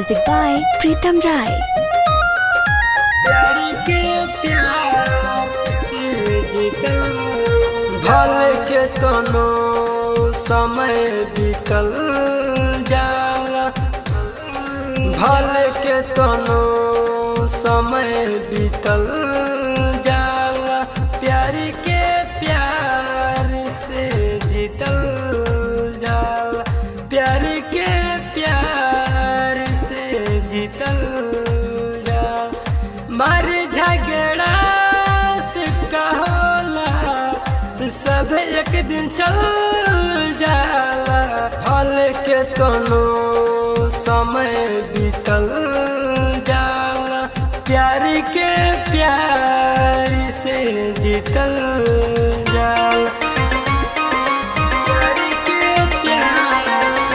Music by Pritam Rai. प्यार के प्यार से जीतल भले के तनो समय बीतल जाला, भले के तनो समय बीतल जाला। प्यार के प्यार से जीतल जाला, प्यार के प्यार से जीतल जाला। मर झगड़ा से कहोला सब एक दिन चल जाला, भले के तनो समय बीतल जाला। प्यार के प्यार से जीतल जाला। प्यार के प्यार,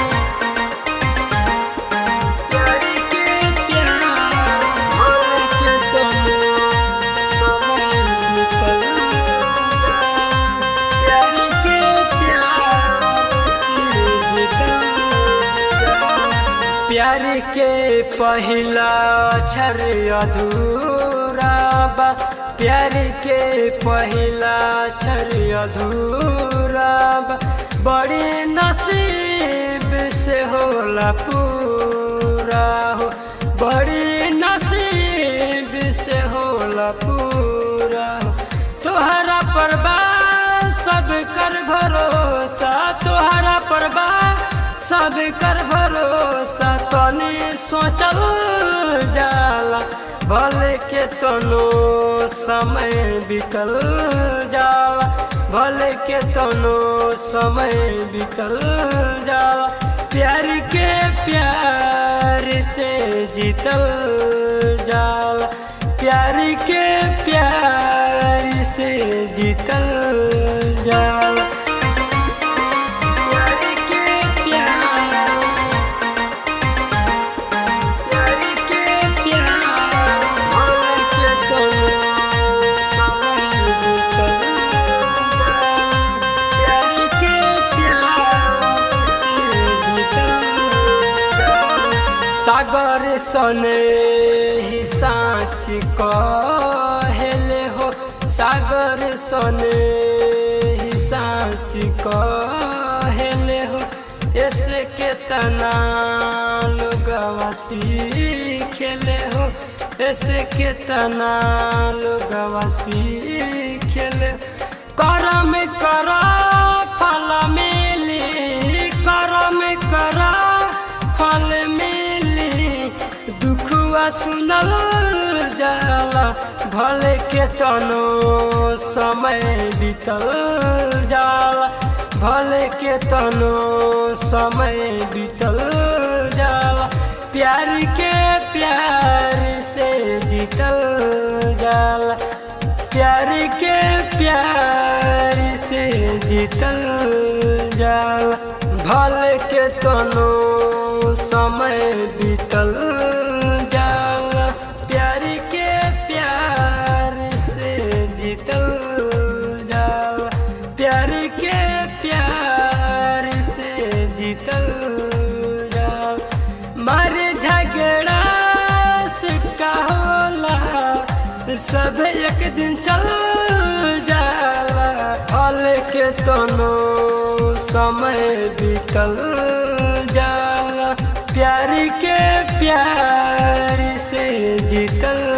प्यार के प्यार भले के तनो समय बीतल जाला। प्यार के प्यार से जीतल जाला। प्यार के पहिला अक्षर अधूरा बा, प्यार के पहिला अक्षर अधूरा बा। बड़ी नसीब से होला पूरा हो, बड़ी नसीब से होला पूरा हो। तोहरा पर बा सब कर भरोसा, तोहरा पर बा सब कर भरोसा। तनी सोचल जाला, भले के तनो समय बीतल जाला, भले के तनो समय बीतल जाला। प्यार के प्यार से जीतल जाला, प्यार के प्यार से जीतल जाला। सागर सने ही साँच कहेले हो, सागर सने ही साँच कहेले हो। ऐसे केतना लोगवा सीखेले हो, ऐसे केतना लोगवा सीखेले। करम करा फल मिली, करम करा फल मिली। दुखवा सुनल जाला, भले के तनो समय बीतल जाला, भले के तनो समय बीतल जाला। प्यार के प्यार से जीतल जाला, प्यार के प्यार से जीतल जाला। भले के तनो समय बीतल जाला, प्यार के प्यार से जीतल जाला, प्यार के प्यार से जीतल जाला। मर झगड़ा से कहोला सब एक दिन चल जाला, भले के तनो समय बीतल जाला। प्यार के प्यार से जीतल